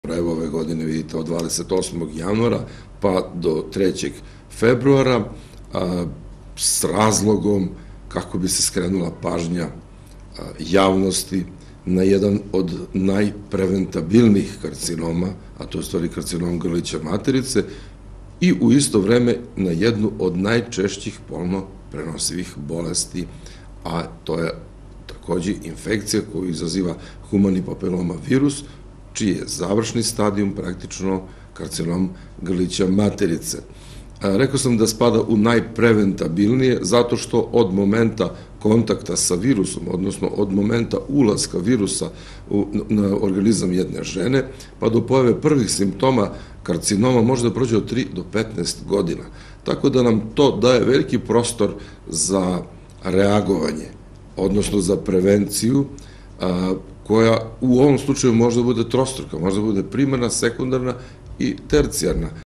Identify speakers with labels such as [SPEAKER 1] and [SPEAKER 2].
[SPEAKER 1] Evo ove godine vidite od 28. januara pa do 3. februara s razlogom kako bi se skrenula pažnja javnosti na jedan od najpreventabilnijih karcinoma, a to je stvari karcinom grlića materice, i u isto vreme na jednu od najčešćih polno prenosivih bolesti, a to je takođe infekcija koju izaziva humani papiloma virus, čiji je završni stadijum praktično karcinom grlića materice. Rekao sam da spada u najpreventabilnije zato što od momenta kontakta sa virusom, odnosno od momenta ulaska virusa na organizam jedne žene, pa do pojave prvih simptoma karcinoma može da prođe od 3 do 15 godina. Tako da nam to daje veliki prostor za reagovanje, odnosno za prevenciju, koja u ovom slučaju može da bude trostruka, može da bude primarna, sekundarna i tercijarna.